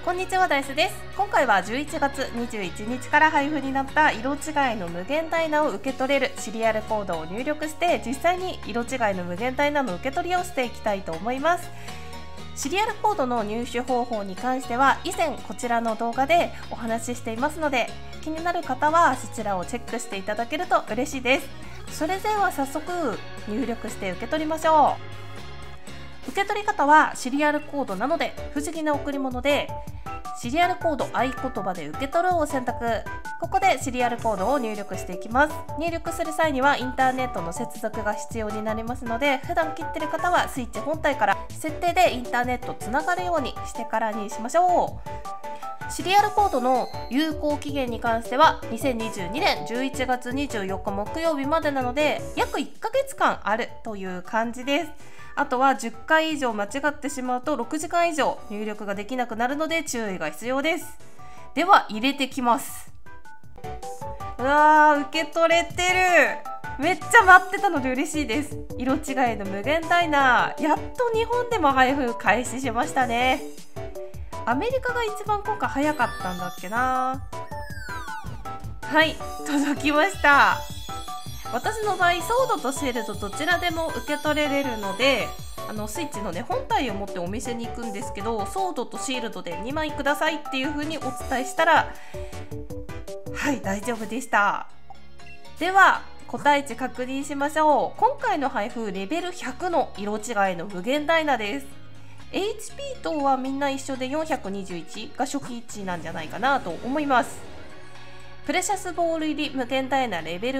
こんにちは、ダイスです。今回は11月21日から配布になった色違いの無限ダイナを受け取れるシリアルコードを入力して実際に色違いの無限ダイナの受け取りをしていきたいと思います。シリアルコードの入手方法に関しては以前こちらの動画でお話ししていますので、気になる方はそちらをチェックしていただけると嬉しいです。それでは早速入力して受け取りましょう。受け取り方はシリアルコードなので不思議な贈り物で、シリアルコード合言葉で受け取るを選択。ここでシリアルコードを入力していきます。入力する際にはインターネットの接続が必要になりますので、普段切ってる方はスイッチ本体から設定でインターネットつながるようにしてからにしましょう。シリアルコードの有効期限に関しては2022年11月24日木曜日までなので、約1ヶ月間あるという感じです。あとは10回以上間違ってしまうと6時間以上入力ができなくなるので注意が必要です。では入れてきます。うわー、受け取れてる。めっちゃ待ってたので嬉しいです。色違いの無限ダイナ、やっと日本でも配布開始しましたね。アメリカが一番今回早かったんだっけな。はい、届きました。私の場合、ソードとシールドどちらでも受け取れるので、スイッチのね本体を持ってお店に行くんですけど、ソードとシールドで2枚くださいっていう風にお伝えしたら、はい、大丈夫でした。では個体値確認しましょう。今回の配布レベル100の色違いの無限ダイナです。 HP とはみんな一緒で421が初期値なんじゃないかなと思います。プレシャスボール入り無限ダイナレベル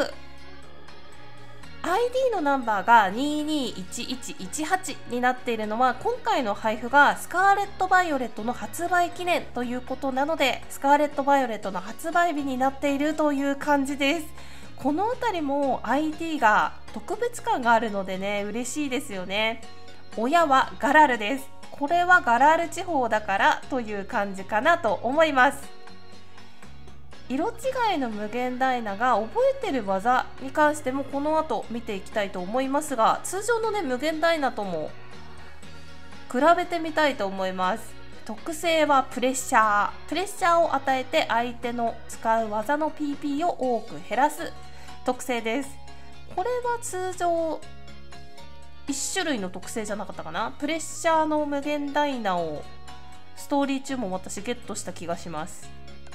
100、ID のナンバーが221118になっているのは、今回の配布がスカーレット・バイオレットの発売記念ということなので、スカーレット・バイオレットの発売日になっているという感じです。この辺りも ID が特別感があるのでね、嬉しいですよね。親はガラルです。これはガラル地方だからという感じかなと思います。色違いの無限ダイナが覚えてる技に関してもこの後見ていきたいと思いますが、通常のね無限ダイナとも比べてみたいと思います。特性はプレッシャーを与えて相手の使う技の PP を多く減らす特性です。これは通常1種類の特性じゃなかったかな。プレッシャーの無限ダイナをストーリー中も私ゲットした気がします。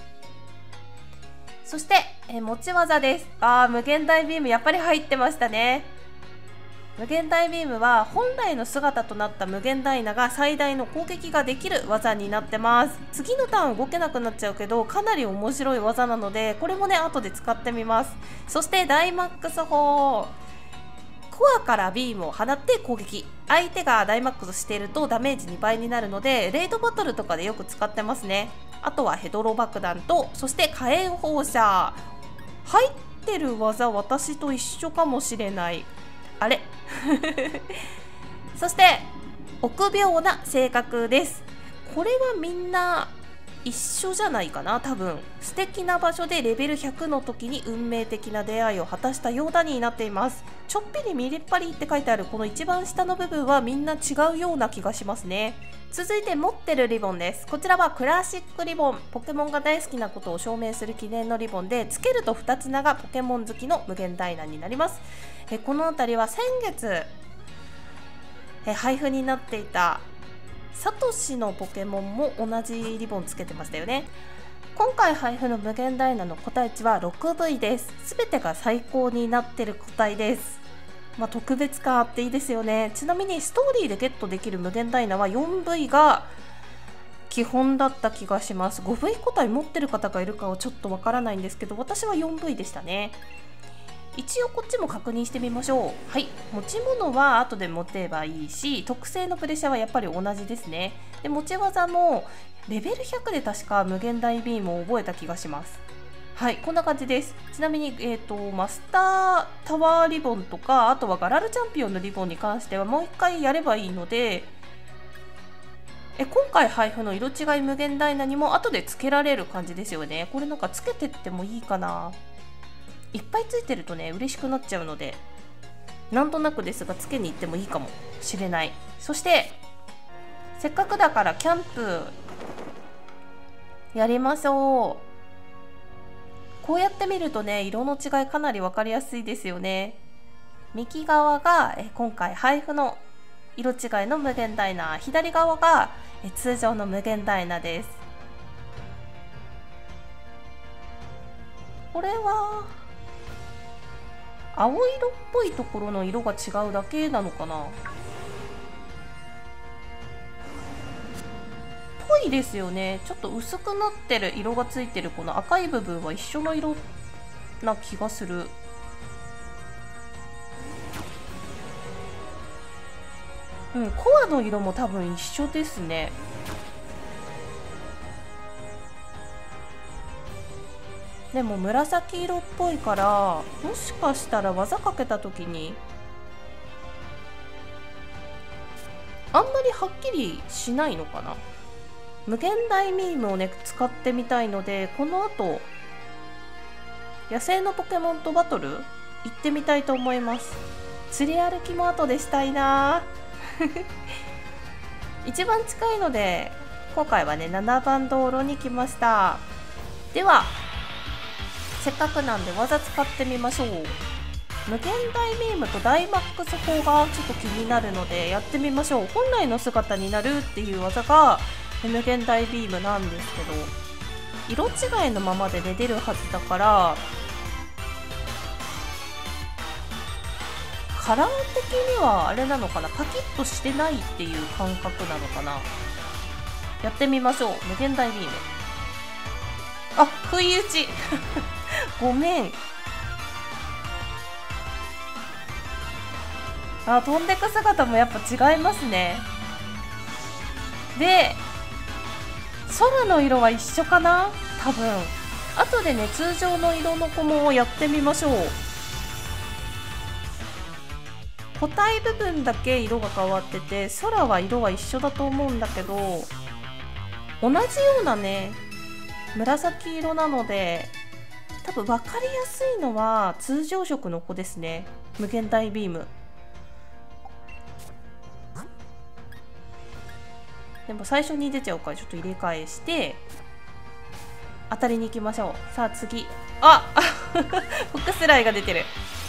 そして、持ち技です。無限大ビームやっぱり入ってましたね。無限大ビームは本来の姿となった無限ダイナが最大の攻撃ができる技になってます。次のターン動けなくなっちゃうけど、かなり面白い技なので、これもね後で使ってみます。そしてダイマックス砲、コアからビームを放って攻撃。相手がダイマックスしているとダメージ2倍になるので、レイドバトルとかでよく使ってますね。あとはヘドロ爆弾と、そして火炎放射。入ってる技私と一緒かもしれない。あれそして臆病な性格です。これはみんな一緒じゃないかな。多分素敵な場所でレベル100の時に運命的な出会いを果たしたようだになっています。ちょっぴり見れっぱりって書いてあるこの一番下の部分はみんな違うような気がしますね。続いて持ってるリボンです。こちらはクラシックリボン、ポケモンが大好きなことを証明する記念のリボンで、つけると2つ名がポケモン好きの無限ダイナになります。この辺りは先月配布になっていたサトシのポケモンも同じリボンつけてましたよね。今回配布の無限ダイナの個体値は 6V です。全てが最高になってる個体です。特別感あっていいですよね。ちなみにストーリーでゲットできる無限ダイナは 4V が基本だった気がします。5V 個体持ってる方がいるかはちょっとわからないんですけど、私は 4V でしたね。一応こっちも確認してみましょう。はい、持ち物は後で持てばいいし、特性のプレッシャーはやっぱり同じですね。で、持ち技もレベル100で確か無限大ビームを覚えた気がします。はい、こんな感じです。ちなみに、マスタータワーリボンとか、あとはガラルチャンピオンのリボンに関してはもう一回やればいいので、今回配布の色違い無限ダイナにも後でつけられる感じですよね。これなんかつけてってもいいかな。いっぱいついてるとね嬉しくなっちゃうので、なんとなくですがつけに行ってもいいかもしれない。そしてせっかくだからキャンプやりましょう。こうやって見るとね、色の違いかなり分かりやすいですよね。右側が今回配布の色違いの無限ダイナ、左側が通常の無限ダイナです。これは青色っぽいところの色が違うだけなのかな。ぽいですよね。ちょっと薄くなってる色がついてるこの赤い部分は一緒の色な気がする。うん、コアの色も多分一緒ですね。でも紫色っぽいから、もしかしたら技かけた時にあんまりはっきりしないのかな。無限大ビームをね使ってみたいので、この後野生のポケモンとバトル行ってみたいと思います。釣り歩きも後でしたいな一番近いので今回はね7番道路に来ました。ではせっかくなんで技使ってみましょう。無限大ビームとダイマックス砲がちょっと気になるのでやってみましょう。本来の姿になるっていう技が無限大ビームなんですけど、色違いのままでね出るはずだから、カラー的にはあれなのかな、パキッとしてないっていう感覚なのかな。やってみましょう。無限大ビーム。あ、不意打ちごめん。あ、飛んでく姿もやっぱ違いますね。で空の色は一緒かな多分。後でね通常の色の子もやってみましょう。個体部分だけ色が変わってて、空は色は一緒だと思うんだけど、同じようなね紫色なので多分分かりやすいのは通常色の子ですね。無限大ビーム。でも最初に出ちゃうからちょっと入れ替えして当たりに行きましょう。さあ次、あフックスライが出てる。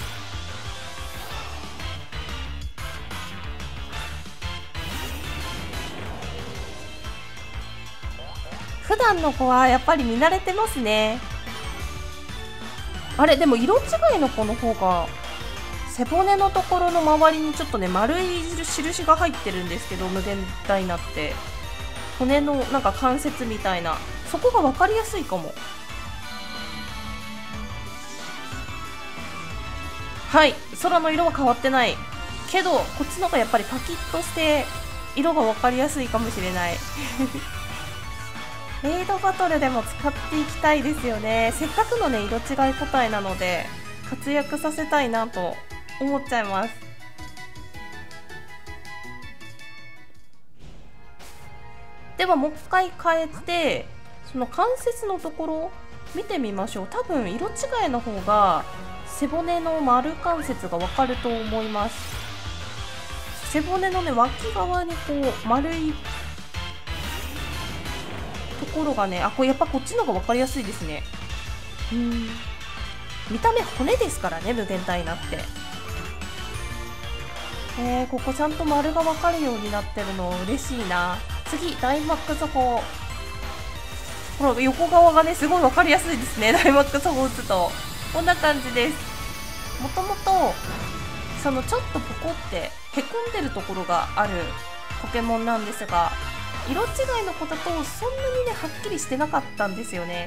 普段の子はやっぱり見慣れてますね。あれでも色違いの子の方が背骨のところの周りにちょっとね丸い印が入ってるんですけど、無限大なって骨のなんか関節みたいな、そこが分かりやすいかも。はい、空の色は変わってないけどこっちの方がやっぱりパキッとして色が分かりやすいかもしれないレイドバトルでも使っていきたいですよね。せっかくのね色違い個体なので活躍させたいなと思っちゃいます。ではもう一回変えてその関節のところ見てみましょう。多分色違いの方が背骨の丸関節がわかると思います。背骨のね脇側にこう丸いところがね、あ、これやっぱこっちの方が分かりやすいですね。見た目骨ですからね無限大なって。ここちゃんと丸が分かるようになってるの嬉しいな。次ダイマックス砲。ほら横側がねすごい分かりやすいですね。ダイマックス砲打つとこんな感じです。もともとそのちょっとポコってへこんでるところがあるポケモンなんですが、色違いの子だとそんなにねはっきりしてなかったんですよね。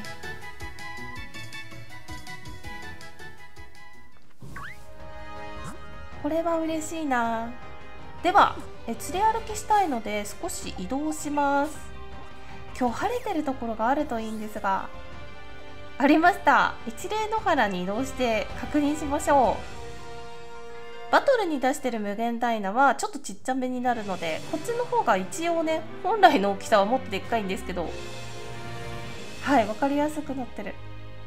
これは嬉しいな。では連れ歩きしたいので少し移動します。今日晴れてるところがあるといいんですが、ありました。一例野原に移動して確認しましょう。バトルに出してる無限ダイナはちょっとちっちゃめになるので、こっちの方が一応ね本来の大きさはもっとでっかいんですけど、はい、分かりやすくなってる。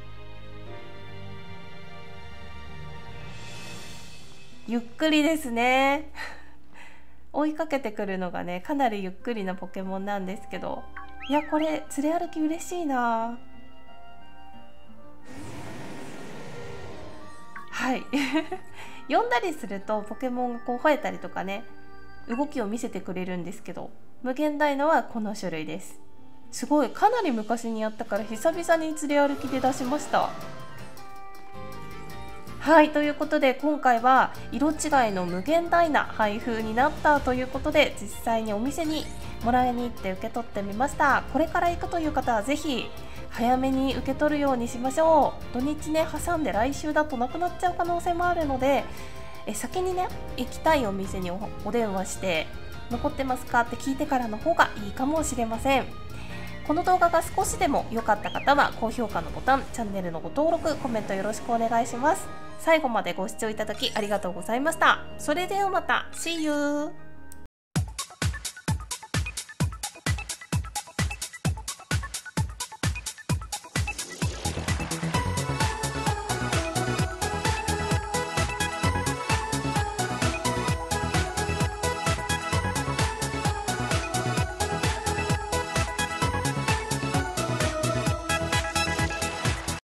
ゆっくりですね追いかけてくるのがねかなりゆっくりなポケモンなんですけど、 いや、これ連れ歩き嬉しいな。はい呼んだりするとポケモンがこう吠えたりとかね、動きを見せてくれるんですけど、無限ダイナはこの種類です。すごい、かなり昔にやったから久々に連れ歩きで出しました。はい、ということで今回は色違いの無限ダイナ配布になったということで、実際にお店にもらいに行って受け取ってみました。これから行くという方はぜひ早めに受け取るようにしましょう。土日ね挟んで来週だとなくなっちゃう可能性もあるので、先にね行きたいお店にお電話して残ってますかって聞いてからの方がいいかもしれません。この動画が少しでも良かった方は高評価のボタン、チャンネルのご登録、コメントよろしくお願いします。最後までご視聴いただきありがとうございました。それではまた See you!